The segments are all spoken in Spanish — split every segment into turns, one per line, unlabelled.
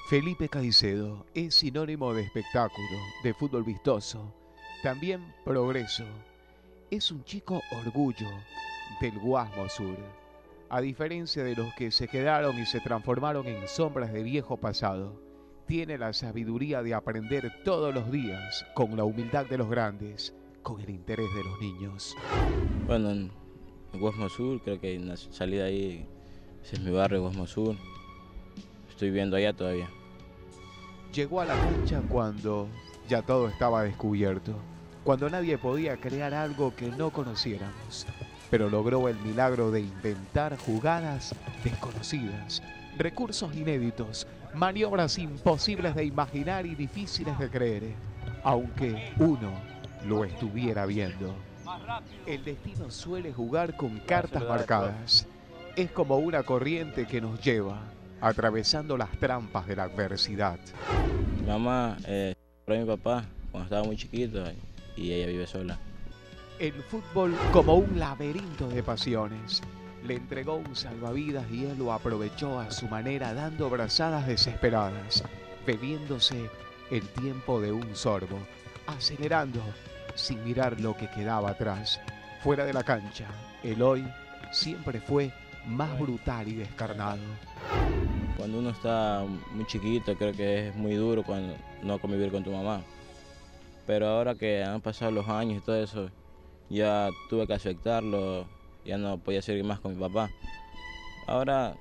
Felipe Caicedo es sinónimo de espectáculo, de fútbol vistoso, también progreso. Es un chico orgullo del Guasmo Sur. A diferencia de los que se quedaron y se transformaron en sombras de viejo pasado, tiene la sabiduría de aprender todos los días con la humildad de los grandes, con el interés de los niños.
Bueno, en Guasmo Sur, creo que salí de ahí, ese es mi barrio, Guasmo Sur. Estoy viviendo allá todavía.
Llegó a la cancha cuando ya todo estaba descubierto, cuando nadie podía crear algo que no conociéramos, pero logró el milagro de inventar jugadas desconocidas, recursos inéditos, maniobras imposibles de imaginar y difíciles de creer, aunque uno lo estuviera viendo. El destino suele jugar con cartas marcadas. Es como una corriente que nos lleva atravesando las trampas de la adversidad.
Mi mamá separó a mi papá cuando estaba muy chiquito y ella vive sola.
El fútbol como un laberinto de pasiones. Le entregó un salvavidas y él lo aprovechó a su manera dando brazadas desesperadas, bebiéndose el tiempo de un sorbo, acelerando sin mirar lo que quedaba atrás. Fuera de la cancha, el hoy siempre fue más brutal y descarnado.
Cuando uno está muy chiquito, creo que es muy duro cuando no convivir con tu mamá. Pero ahora que han pasado los años y todo eso, ya tuve que aceptarlo, ya no podía seguir más con mi papá. Ahora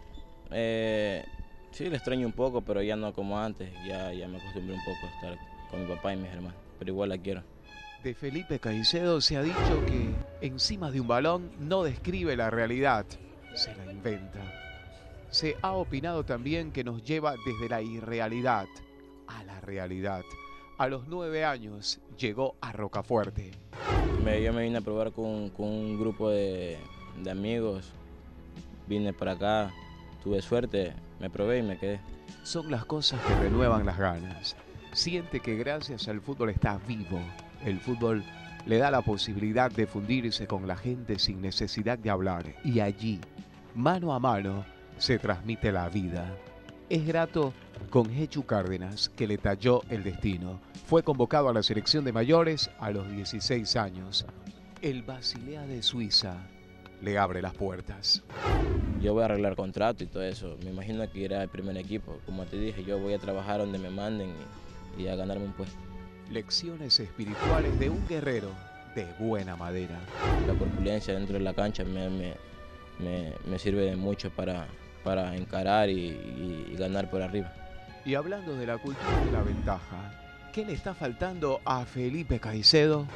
sí le extraño un poco, pero ya no como antes, ya me acostumbré un poco a estar con mi papá y mis hermanos, pero igual la quiero.
De Felipe Caicedo se ha dicho que encima de un balón no describe la realidad, se la inventa. Se ha opinado también que nos lleva desde la irrealidad a la realidad. A los 9 años llegó a Rocafuerte.
Yo me vine a probar con un grupo de amigos, vine para acá, tuve suerte, me probé y me quedé.
Son las cosas que renuevan las ganas. Siente que gracias al fútbol está vivo. El fútbol le da la posibilidad de fundirse con la gente sin necesidad de hablar. Y allí, mano a mano, se transmite la vida. Es grato con Hechu Cárdenas, que le talló el destino. Fue convocado a la selección de mayores a los 16 años. El Basilea de Suiza le abre las puertas.
Yo voy a arreglar contrato y todo eso. Me imagino que iré al primer equipo. Como te dije, yo voy a trabajar donde me manden y a ganarme un puesto.
Lecciones espirituales de un guerrero de buena madera.
La corpulencia dentro de la cancha me sirve mucho para encarar y ganar por arriba.
Y hablando de la cultura de la ventaja, ¿qué le está faltando a Felipe Caicedo?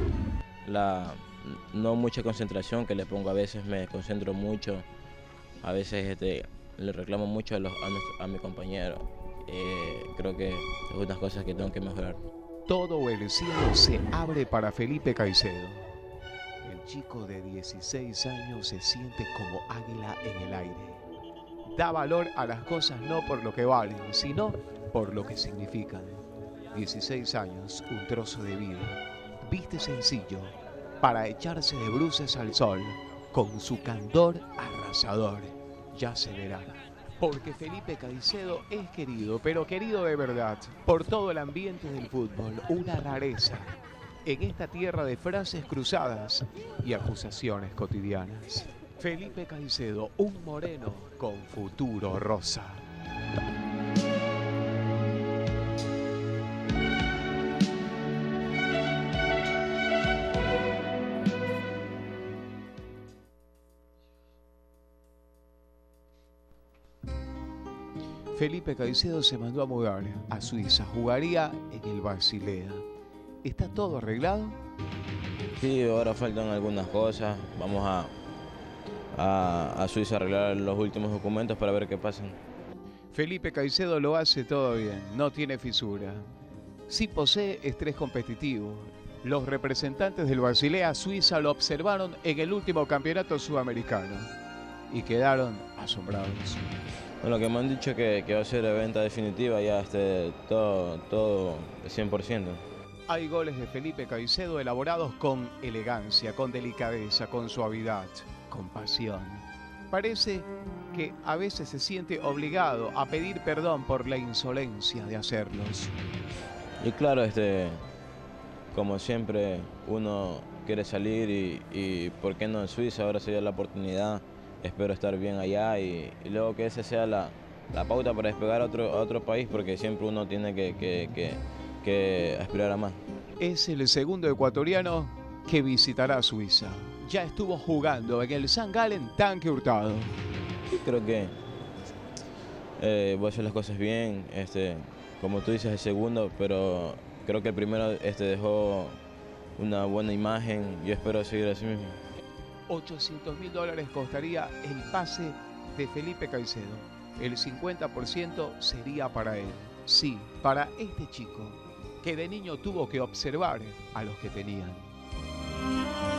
No mucha concentración que le pongo, a veces me concentro mucho, a veces le reclamo mucho a mi compañero. Creo que es unas cosas que tengo que mejorar.
Todo el cielo se abre para Felipe Caicedo. El chico de 16 años se siente como águila en el aire. Da valor a las cosas no por lo que valen, sino por lo que significan. 16 años, un trozo de vida. Viste sencillo para echarse de bruces al sol, con su candor arrasador. Ya se verá. Porque Felipe Caicedo es querido, pero querido de verdad, por todo el ambiente del fútbol, una rareza en esta tierra de frases cruzadas y acusaciones cotidianas. Felipe Caicedo, un moreno con futuro rosa. Felipe Caicedo se mandó a mudar a Suiza, jugaría en el Basilea. ¿Está todo arreglado?
Sí, ahora faltan algunas cosas, vamos a Suiza a arreglar los últimos documentos para ver qué pasa.
Felipe Caicedo lo hace todo bien, no tiene fisura. Sí posee estrés competitivo. Los representantes del Basilea Suiza lo observaron en el último campeonato sudamericano y quedaron asombrados.
Bueno, que me han dicho que va a ser la venta definitiva, ya todo 100%.
Hay goles de Felipe Caicedo elaborados con elegancia, con delicadeza, con suavidad, con pasión. Parece que a veces se siente obligado a pedir perdón por la insolencia de hacerlos.
Y claro, como siempre, uno quiere salir y ¿por qué no en Suiza? Ahora se dio la oportunidad, espero estar bien allá y luego que esa sea la pauta para despegar a otro país, porque siempre uno tiene que aspirar a más.
Es el segundo ecuatoriano que visitará Suiza. Ya estuvo jugando en el St. Gallen Tanque Hurtado.
Y creo que voy a hacer las cosas bien, como tú dices, el segundo, pero creo que el primero dejó una buena imagen. Yo espero seguir así mismo.
$800.000 costaría el pase de Felipe Caicedo. El 50% sería para él. Sí, para este chico que de niño tuvo que observar a los que tenían.